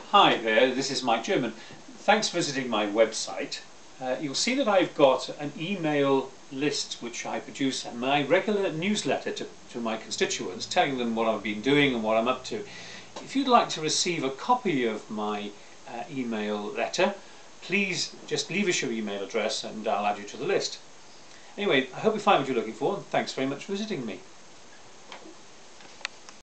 Hi there, this is Mike German. Thanks for visiting my website. You'll see that I've got an email list which I produce and my regular newsletter to my constituents, telling them what I've been doing and what I'm up to. If you'd like to receive a copy of my email letter, please just leave us your email address and I'll add you to the list. Anyway, I hope you find what you're looking for, and thanks very much for visiting me.